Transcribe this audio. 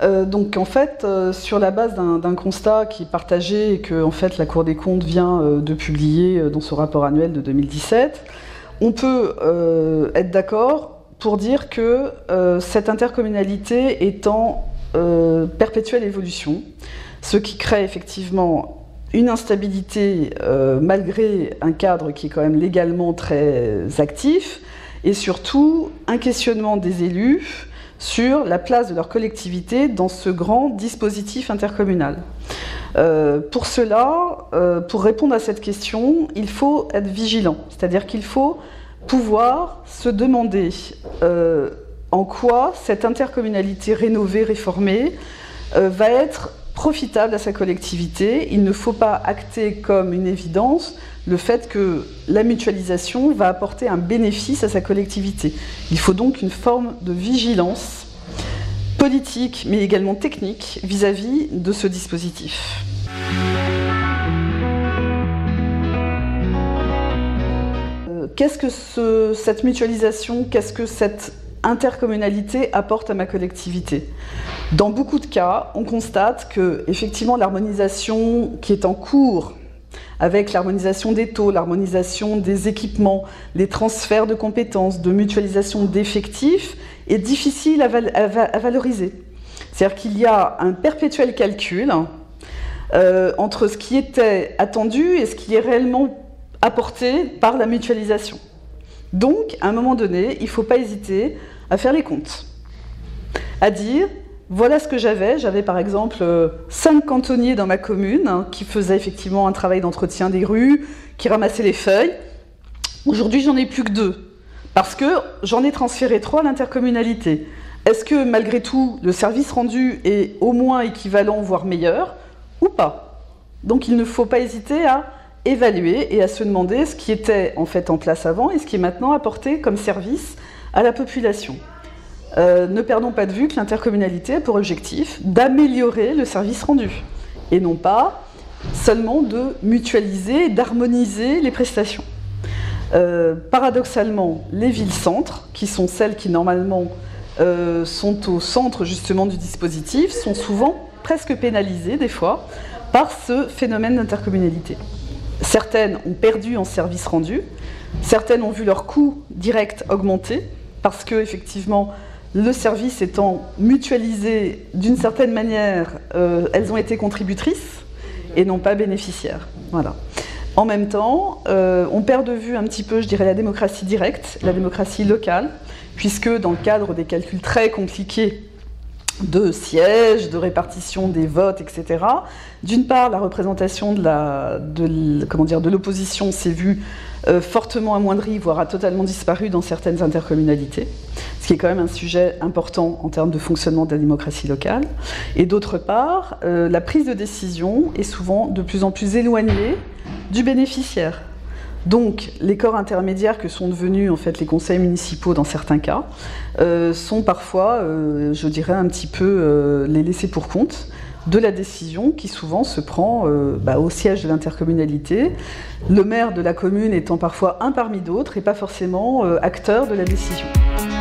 Donc en fait, sur la base d'un constat qui est partagé et que en fait, la Cour des comptes vient de publier dans son rapport annuel de 2017, on peut être d'accord pour dire que cette intercommunalité est en perpétuelle évolution, ce qui crée effectivement une instabilité malgré un cadre qui est quand même légalement très actif, et surtout un questionnement des élus sur la place de leur collectivité dans ce grand dispositif intercommunal. Pour cela, pour répondre à cette question, il faut être vigilant, c'est-à-dire qu'il faut pouvoir se demander en quoi cette intercommunalité rénovée, réformée, va être profitable à sa collectivité. Il ne faut pas acter comme une évidence le fait que la mutualisation va apporter un bénéfice à sa collectivité. Il faut donc une forme de vigilance politique, mais également technique, vis-à-vis de ce dispositif. Qu'est-ce que cette mutualisation, qu'est-ce que cette intercommunalité apporte à ma collectivité? Dans beaucoup de cas, on constate que, effectivement, l'harmonisation qui est en cours, avec l'harmonisation des taux, l'harmonisation des équipements, les transferts de compétences, de mutualisation d'effectifs, est difficile à valoriser. C'est-à-dire qu'il y a un perpétuel calcul entre ce qui était attendu et ce qui est réellement apporté par la mutualisation. Donc, à un moment donné, il ne faut pas hésiter à faire les comptes, à dire, voilà ce que j'avais. J'avais par exemple 5 cantonniers dans ma commune qui faisaient effectivement un travail d'entretien des rues, qui ramassaient les feuilles. Aujourd'hui, j'en ai plus que 2, parce que j'en ai transféré 3 à l'intercommunalité. Est-ce que malgré tout, le service rendu est au moins équivalent, voire meilleur, ou pas? Donc il ne faut pas hésiter à évaluer et à se demander ce qui était en fait en place avant et ce qui est maintenant apporté comme service à la population. Ne perdons pas de vue que l'intercommunalité a pour objectif d'améliorer le service rendu et non pas seulement de mutualiser, d'harmoniser les prestations. Paradoxalement, les villes-centres, qui sont celles qui normalement sont au centre justement du dispositif, sont souvent presque pénalisées des fois par ce phénomène d'intercommunalité. Certaines ont perdu en service rendu, certaines ont vu leur coût direct augmenter parce que effectivement le service étant mutualisé d'une certaine manière, elles ont été contributrices et non pas bénéficiaires. Voilà. En même temps, on perd de vue un petit peu, je dirais, la démocratie directe, la démocratie locale, puisque dans le cadre des calculs très compliqués de sièges, de répartition des votes, etc., d'une part, la représentation de l'opposition s'est vue fortement amoindrie, voire a totalement disparu dans certaines intercommunalités, ce qui est quand même un sujet important en termes de fonctionnement de la démocratie locale. Et d'autre part, la prise de décision est souvent de plus en plus éloignée du bénéficiaire. Donc, les corps intermédiaires que sont devenus en fait les conseils municipaux dans certains cas sont parfois, je dirais, un petit peu les laissés pour compte de la décision qui souvent se prend au siège de l'intercommunalité, le maire de la commune étant parfois un parmi d'autres et pas forcément acteur de la décision.